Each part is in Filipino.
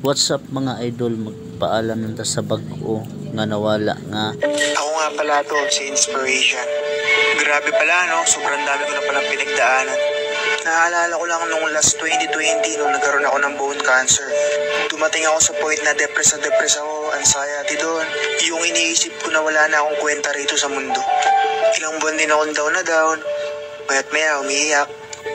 What's up mga idol, magpaalam nanta sa bag-o nga nawala nga. Ako nga pala to, si Inspiration. Grabe pala no, sobrang dami ko na palang pinagdaanan. Naalala ko lang nung last 2020 nung nagkaroon ako ng bone cancer. Dumating ako sa point na depress ako, anxiety doon. Yung iniisip ko na wala na akong kwenta rito sa mundo. Ilang buwan din akong down na down. Mayat maya umiiyak.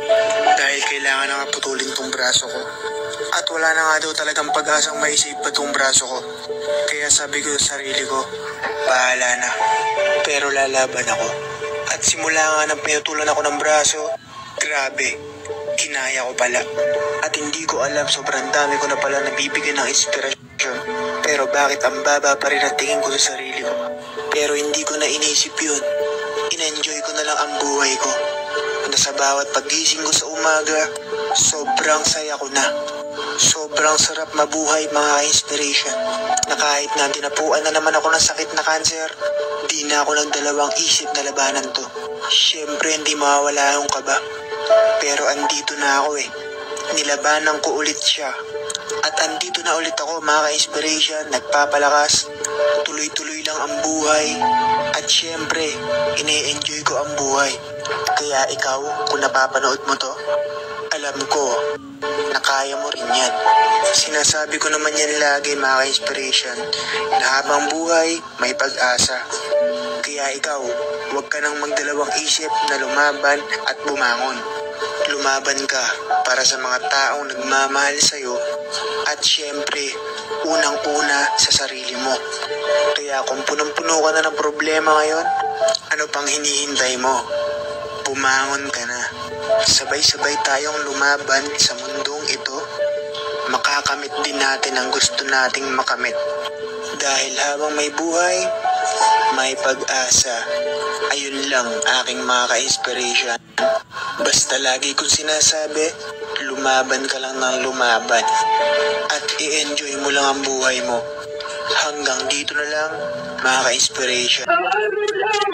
Dahil kailangan na nga putulin tong braso ko. At wala na nga daw talagang pag-asang maisave pa tong braso ko. Kaya sabi ko sa sarili ko, bahala na. Pero lalaban ako. At simula nga nang pinutulan ako ng braso, grabe, kinaya ko pala. At hindi ko alam, sobrang dami ko na pala nabibigyan ng inspirasyon. Pero bakit ang baba pa rin ang tingin ko sa sarili ko? Pero hindi ko na inisip yun. In-enjoy ko na lang ang buhay ko. Na sa bawat pagising ko sa umaga, sobrang saya ko na. Sobrang sarap mabuhay mga inspiration. Na kahit na dinapuan na naman ako ng sakit na cancer, di na ako nagdalawang isip na labanan to. Siyempre hindi mawawala yung kaba. Pero andito na ako eh. Nilabanan ko ulit siya. At andito na ulit ako mga inspiration, nagpapalakas. Tuloy-tuloy lang ang buhay. At siyempre, ine-enjoy ko ang buhay. Kaya ikaw, kung napapanood mo to, alam ko na kaya mo rin yan. Sinasabi ko naman yan lagi mga inspiration, na habang buhay, may pag-asa. Kaya ikaw, huwag ka nang magdalawang isip na lumaban at bumangon. Lumaban ka para sa mga taong nagmamahal sa'yo at syempre, unang-una sa sarili mo. Kaya kung punong-puno ka na ng problema ngayon, ano pang hinihintay mo? Bumangon ka na. Sabay-sabay tayong lumaban sa mundong ito. Makakamit din natin ang gusto nating makamit. Dahil habang may buhay, may pag-asa. Ayun lang aking mga ka-inspiration. Basta lagi kong sinasabi, lumaban ka lang ng lumaban. At i-enjoy mo lang ang buhay mo. Hanggang dito na lang, mga ka-inspiration.